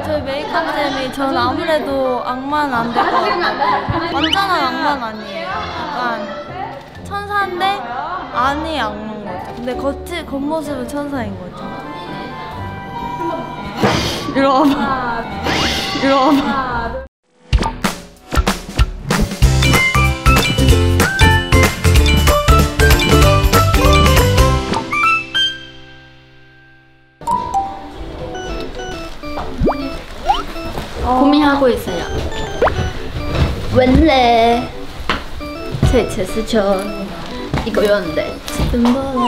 저희 메이크업쌤이 전 아무래도 악마는 안 될 것 같아요. 완전한 악마는 아니에요. 약간 천사인데 안이 악마인 거죠. 근데 겉모습은 천사인 거죠. 이리 와봐. 이리 와봐. 고민하고 있어요. 원래 제 제스처 이거였는데 지금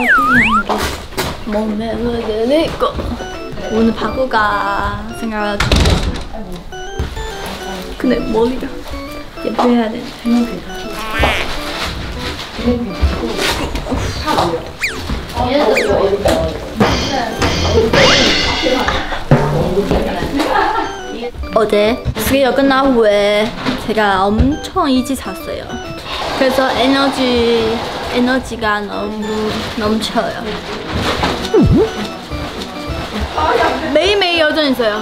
몸에 묻어있고 오늘 바꾸가 생각하고 근데 머리가 예뻐야 되는데 어제 스케줄 끝나고 후에 제가 엄청 일찍 잤어요. 그래서 에너지가 너무 넘쳐요. 매일매일 여전 있어요.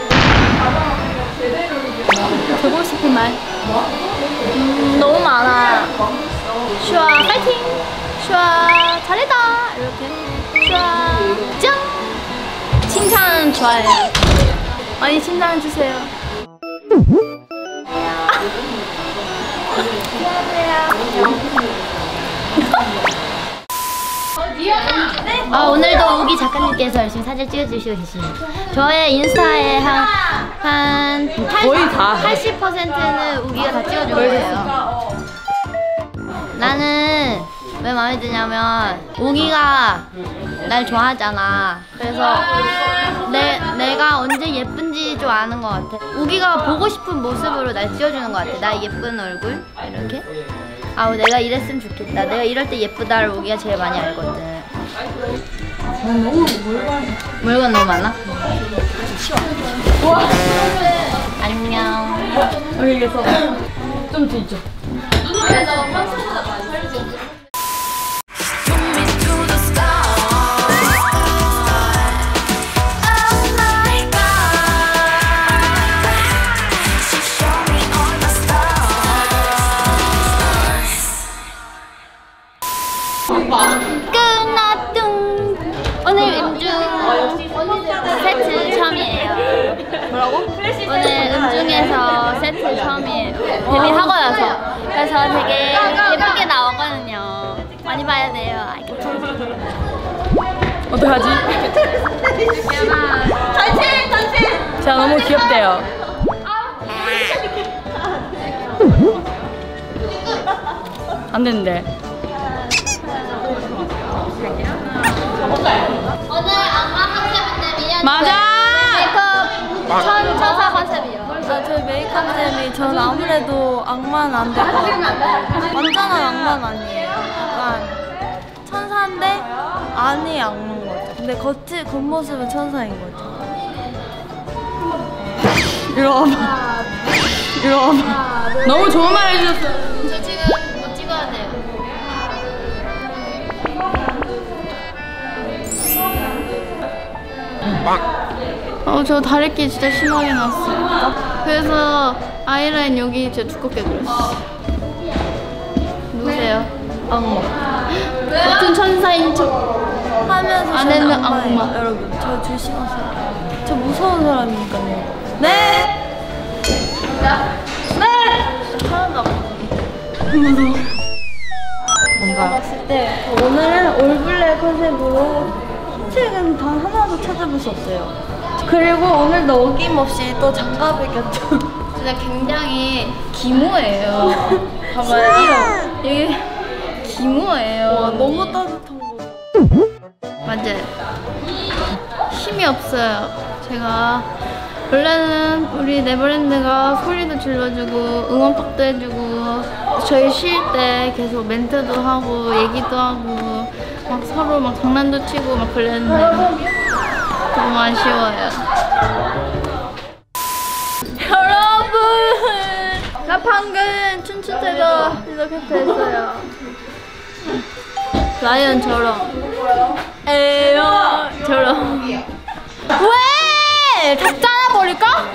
보고 싶은 말 너무 많아. 슈아 파이팅! 슈아 잘했다! 이렇게 슈아 짱! 칭찬 좋아해요. 많이 칭찬해주세요. 오늘도 우기 작가님께서 열심히 사진 찍어주시고 계십니다. 저의 인스타에 한 거의 다 80%는 우기가 다 찍어주고 있어요. 나는 왜 마음에 드냐면 우기가 날 좋아하잖아. 그래서 내가 언제 예쁜지 좀 아는 것 같아. 우기가 보고 싶은 모습으로 날 찍어주는 것 같아. 나 예쁜 얼굴 이렇게. 아우 내가 이랬으면 좋겠다. 내가 이럴 때 예쁘다를 우기가 제일 많이 알거든. 너무 물건 너무 많아? 안녕. 여기에서 좀 뒤죠. 끝났둥. 오늘 음중 세트 처음이에요. 뭐라고? 오늘 음중에서 세트 처음이에요. 데뷔하고 나서. 그래서 되게 예쁘게 나오거든요. 많이 봐야 돼요. 알겠죠? 어떡하지? 단체! 제가 너무 귀엽대요. 안 되는데. 오늘 악마 컨셉인데 미안해. 맞아! 메이크업 천사 컨셉이요. 저희 메이크업쌤이 전 아무래도 악마는 안 될 것 같아요. 완전한 악마는 아니에요. 약간 천사인데 안이 악마인 거죠. 근데 겉모습은 천사인 거죠. 이리 와봐. 이리 와봐. 너무 좋은 말 해주셨어요. 저 지금 뭐 찍어야 돼요? 저 다래끼 진짜 심하게 났어요. 그래서 아이라인 여기 진짜 두껍게 그렸어요. 누구세요? 악마. 같은 천사인 척 하면서 안에는 저는 악마예요. 악마. 여러분 저 조심하세요. 저 무서운 사람이니까요. 네! 네! 하나도 안 무서워. 뭔가 봤을 때 오늘은 올블랙 컨셉으로 흰색은 단 하나도 찾아볼 수 없어요. 그리고 오늘도 어김없이 또 장갑을 꼈죠. 진짜 굉장히 기모예요. 봐봐요. 이게 기모예요. 와 너무 따뜻한 거. 맞아요. 힘이 없어요. 제가 원래는 우리 네버랜드가 소리도 질러주고 응원법도 해주고 저희 쉴 때 계속 멘트도 하고 얘기도 하고 막 서로 막 장난도 치고 막 그랬는데 너무 아쉬워요. 여러분, 나 방금 춤출 때도 이렇게 됐어요. 라이언처럼. 에요. 처럼. 왜? 다 잘라버릴까?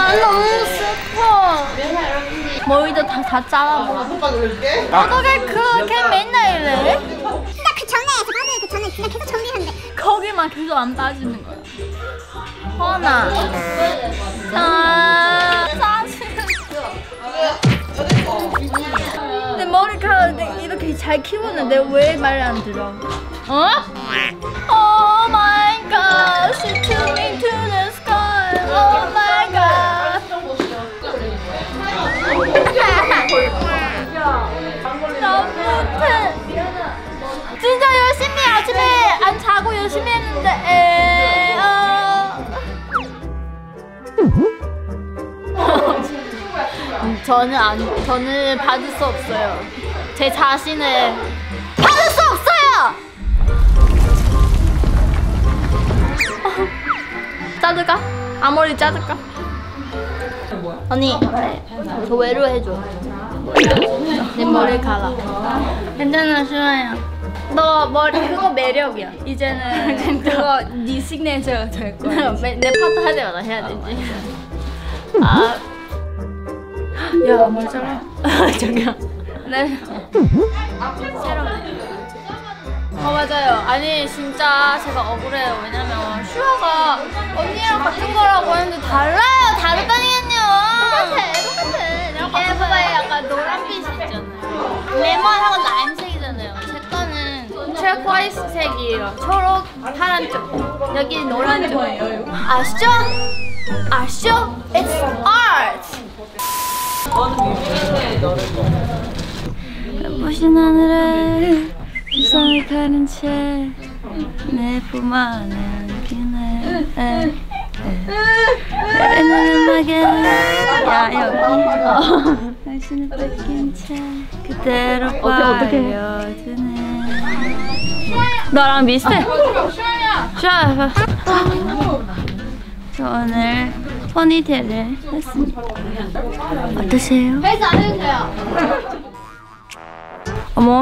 난 너무 슬퍼. 머리도 다 잘라버려. 어떻게 그렇게 맨날 이래? 진짜 그 전에 그 전에 진짜 계속 정리했는데 거기만 계속 안 빠지는 거야. 허나. 사실. 내 머리카락 이렇게 잘 키우는데 왜 말을 안 들어? 어? Oh my God, she took me to the sky. Oh my God. 나 못해. 진짜 열심히 아침에 안 자고 열심히 했는데 저는 받을 수 없어요. 제 자신을 받을 수 없어요. 자를까? 앞머리 자를까? 언니, 저 외로해줘. 내 머리 갈아. 괜찮아, 슈아야. 너 머리 그거 매력이야. 이제는 그거 네 시그니처가 될 거야. 내 파트 할 때마다 해야 되지. 아, 야, 머리 잘라. 저기요. 네. 맞아요. 아니 진짜 제가 억울해요. 왜냐면 슈아가 언니랑 같은 거라고 했는데 달라요. 다르다니깐요. 똑같아. 얘 봐봐요. 약간 노란빛이 있잖아요. 레몬하고 라임색이잖아요. 제 거는 트레코이스 색이에요. 초록, 파란 쪽. 여기 노란 쪽. 아시죠? 아시죠? It's art. 눈부신 하늘에 세상을 가른 채 내 품 안에 안기네 내는 음악에 야 여기 당신을 뺏긴 채 그대로 빠져드네. 너랑 비슷해. 슈아 저 오늘 포니테일을 했습니다. 어떠세요? 헬스 안 해도 돼요. 어머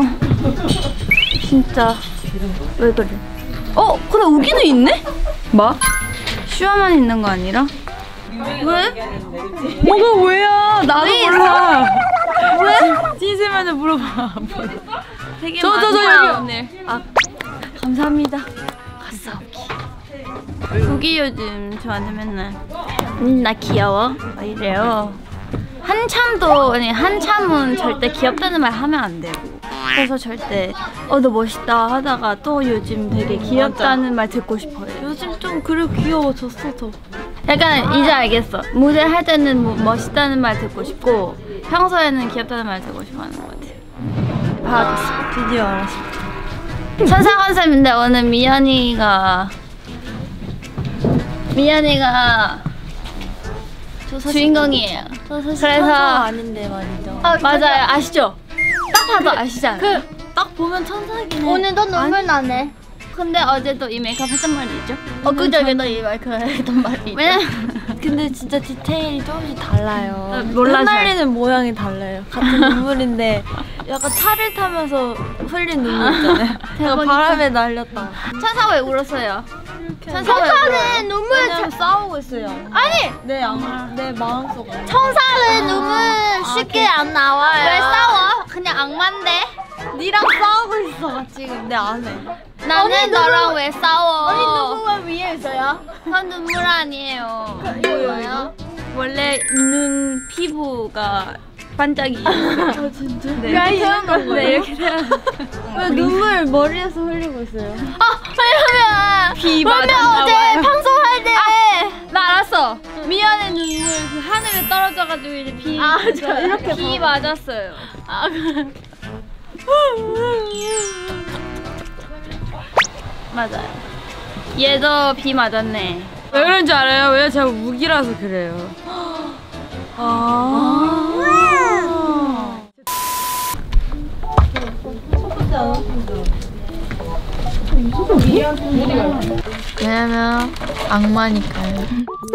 진짜 왜 그래? 근데 우기는 있네? 뭐? 슈아만 있는 거 아니라? 왜? 뭐가 왜야? 나도 몰라. 왜? 진심한테 물어봐. 되게 많다 오늘. 아 감사합니다. 갔어 우기. 우기 요즘 저한테 맨날 나 귀여워? 막 이래요. 한참은 절대 귀엽다는 말 하면 안 되고 그래서 절대 너 멋있다 하다가 또 요즘 되게 귀엽다는 말 듣고 싶어요. 요즘 좀 그래 귀여워졌어 더. 약간 이제 알겠어. 무대 할 때는 멋있다는 말 듣고 싶고 평소에는 귀엽다는 말 듣고 싶어 하는 것 같아요. 알았어. 드디어 알았어. 천사 컨셉인데 오늘 미연이가 주인공이에요. 그래서 아닌데 말이죠. 맞아요. 아시죠? 딱 봐도 아시잖아요. 딱 보면 천사긴 해. 오늘도 눈물 나네. 근데 어제도 이 메이크업 했단 말이죠. 엊그저께도 이 메이크업 했단 말이죠. 왜냐면 근데 진짜 디테일이 조금씩 달라요. 몰라서. 흩날리는 모양이 달라요. 같은 눈물인데 약간 차를 타면서 흘린 눈물 있잖아요. 제가 바람에 날렸다. 천사 왜 울었어요? 천사는 눈물 왜냐면 싸우고 있어요. 아니! 내 마음속. 천사는 눈물 쉽게 안 나와요. 왜 싸워? 그냥 악마인데? 니랑 싸우고 있어 지금 내 안에. 나는 너랑 왜 싸워? 언니 누구가 위에 있어요? 그건 눈물 아니에요. 뭐예요? 원래 눈 피부가 반짝이. 진짜? 네. 야 이런 거 네, 이렇게 돼요. 왜 눈물 머리에서 흘리고 있어요? 왜냐면 비 왜냐면 맞았나 어제 봐요. 방송할 때 나 알았어. 미연의 눈물 그 하늘에 떨어져가지고 이제 비 저 이렇게 비 맞았어요. 맞아요. 얘도 비 맞았네. 왜 그런 줄 알아요? 왜 제가 우기라서 그래요. 왜냐면 악마니까요.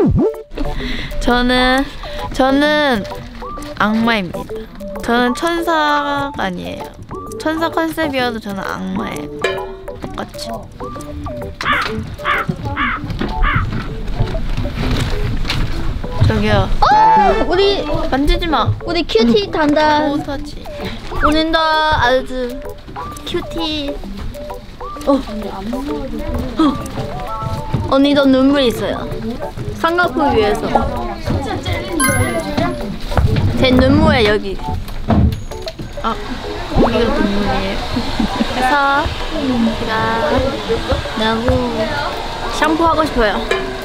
저는 악마입니다. 저는 천사가 아니에요. 천사 컨셉이어도 저는 악마예요. 똑같이. 저기요. 우리 만지지 마. 우리 큐티 단단 못하지. 오늘도 아주 큐티. 언니도 눈물 있어요. 삼각부 위에서. 제 눈물에 여기. 아, 여기가 눈물이에요. 그래서 제가 너무 샴푸 하고 싶어요.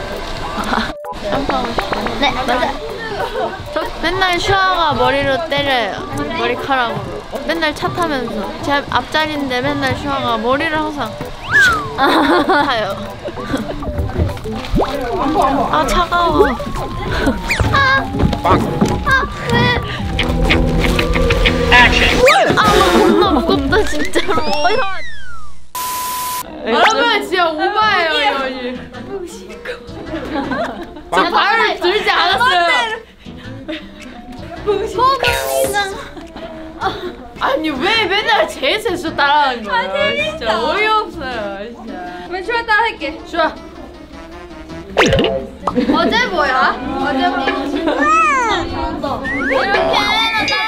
샴푸하고 싶어요. 네, 맞아. 저 맨날 슈아가 머리로 때려요. 머리카락으로. 맨날 차 타면서. 제 앞자리인데 맨날 슈아가 머리를 항상 타요. 아, 차가워. 왜? 아, 너 겁나 무겁다, 진짜로. 여러분 진짜 오바예요 이거. 저 발을 들지 않았어요. 아니 왜 맨날 제 센스 따라하는 거야? 진짜 어이없어요. 진짜. 그럼 슈아 따라할게. 슈아. 어제 뭐야? 어제 뭐? 이렇게 해놨다.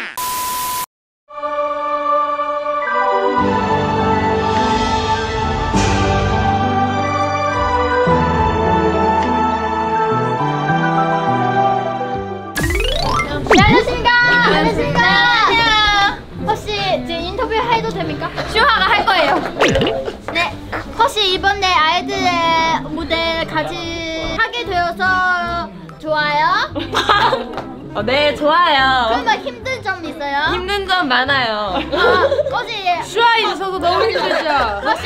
안녕하십니까? 안녕하세요. 혹시 지금 인터뷰 해도 됩니까? 슈아가 할 거예요. 네. 혹시 이번에 아이들의 무대 같이 하게 되어서 좋아요? 네 좋아요. 그러면 힘든 점 있어요? 힘든 점 많아요. 아, 혹시 슈아 있어서 너무 힘들죠. 혹시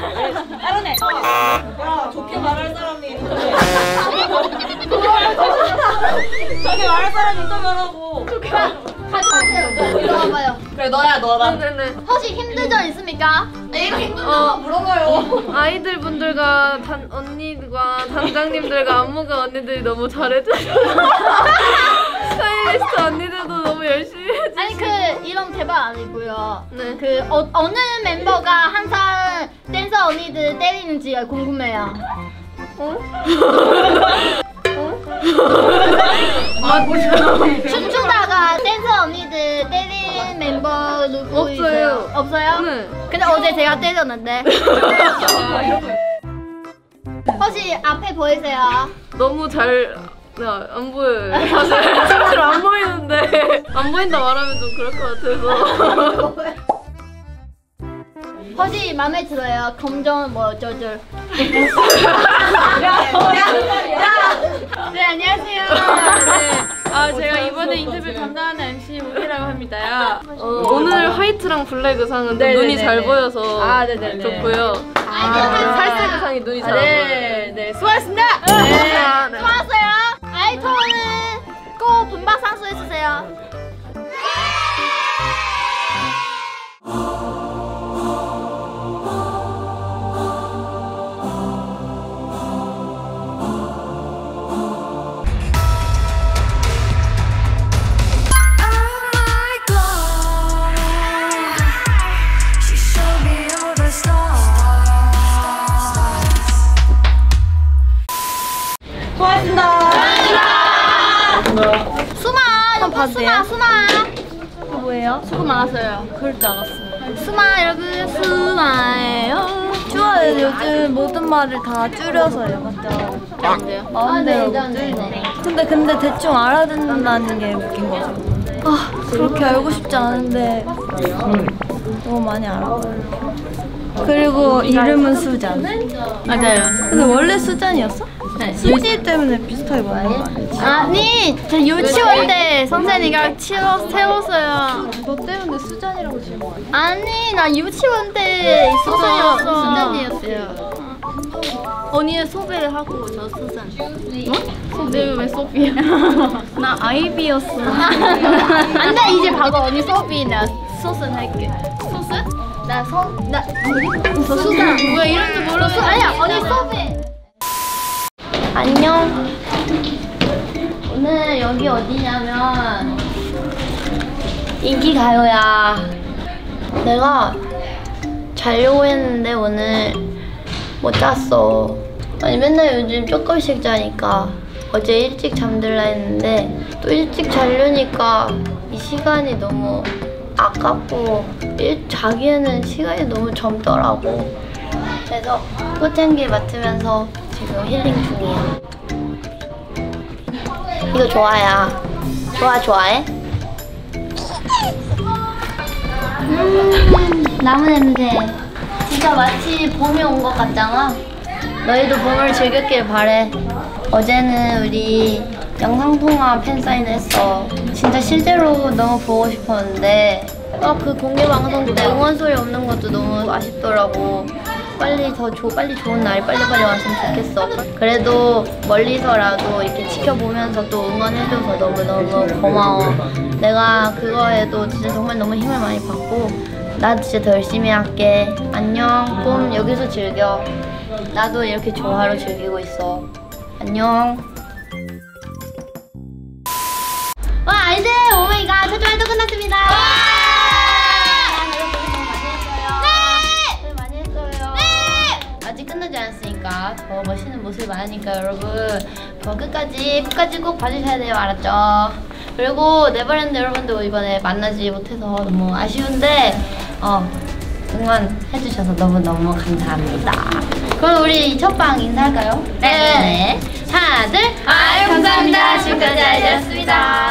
저기 말할 사람 인터뷰하라고. 가져가세요. 이리 와봐요. 그래 너야. 네네. 혹시 힘든 점 있습니까? 이거 힘든 점 물어봐요. 아이들 분들과 언니들과 단장님들과 안무가 언니들이 너무 잘해주셔서 스타일리스트 언니들도 너무 열심히 해주시고. 아니 그 이런 대박 아니고요. 네. 그 어느 멤버가 항상 댄서 언니들 때리는지가 궁금해요. 춤추다가 댄서 언니들 때린 멤버 누구 없어요. 있어요? 없어요? 네. 근데 어제 제가 때렸는데. 혹시 앞에 보이세요? 너무 잘. 안 보여요. 사실 실제로 안 보이는데 안 보인다 말하면 좀 그럴 것 같아서. 혹시 마음에 들어요? 검정 뭐 저절. 네 안녕하세요. 네. 제가 이번에 인터뷰 담당하는 MC 우기라고 합니다. 오늘 화이트랑 블랙 의상은 눈이 잘 보여서 좋고요. 살색 의상이 눈이 잘 보여요. 네, 수고하셨습니다. 네. 좋았어요. 아이토는 꼭 분박상수 해주세요. 수마 뭐예요? 수고 많았어요. 그럴 줄 알았어요. 수마 여러분 수마예요. 좋아요. 요즘 모든 말을 다 줄여서요. 맞죠? 마음대로 줄이네. 근데 대충 알아듣는다는 게 웃긴 거죠. 아, 그렇게 알고 싶지 않은데 너무 많이 알아봐요. 그리고 이름은 수잔. 맞아요. 근데 원래 수잔이었어? 네. 수지 때문에 비슷하게 말하는 거 아니지? 아니 저 유치원 때 선생님이가 세웠어요. 너 때문에 수잔이라고 지은 거 아니야? 아니 나 유치원 때 있었어요. 수잔이었어요. 언니는 소배를 하고 저 수잔. 근데 왜 소피야? 나 아이비였어. 안돼 이제 봐봐 언니 소비 나 소슨 할게. 소스? 나 수잔. 뭐야 이런지 몰랐어. 아니야 언니 소비. 안녕. 오늘 여기 어디냐면 인기가요야. 내가 자려고 했는데 오늘 못 잤어. 아니 맨날 요즘 조금씩 자니까 어제 일찍 잠들라 했는데 또 일찍 자려니까 이 시간이 너무 아깝고 자기에는 시간이 너무 젊더라고. 그래서 꽃향기 맡으면서 지금 힐링 중이야. 이거 좋아야. 좋아해? 나무 냄새. 진짜 마치 봄이 온 것 같잖아. 너희도 봄을 즐겼길 바래. 어제는 우리 영상통화 팬사인회 했어. 진짜 실제로 너무 보고 싶었는데 그 공개 방송 때 응원 소리 없는 것도 너무 아쉽더라고. 빨리 좋은 날이 빨리빨리 왔으면 좋겠어. 그래도 멀리서라도 이렇게 지켜보면서 또 응원해줘서 너무너무 고마워. 내가 그거에도 진짜 정말 너무 힘을 많이 받고 나도 진짜 더 열심히 할게. 안녕. 봄 여기서 즐겨. 나도 이렇게 조화로 즐기고 있어. 안녕. 와, 아이들 오마이갓 최종 활동 끝났습니다. 여러분 많이 했어요. 네. 아직 끝나지 않았으니까 더 멋있는 모습 많으니까 여러분 더 끝까지 꼭 봐주셔야 돼요. 알았죠? 그리고 네버랜드 여러분들 이번에 만나지 못해서 너무 아쉬운데 응원해주셔서 너무너무 감사합니다. 그럼 우리 첫방 인사할까요? 네. 하나, 둘. 감사합니다. 지금까지 아이들이었습니다.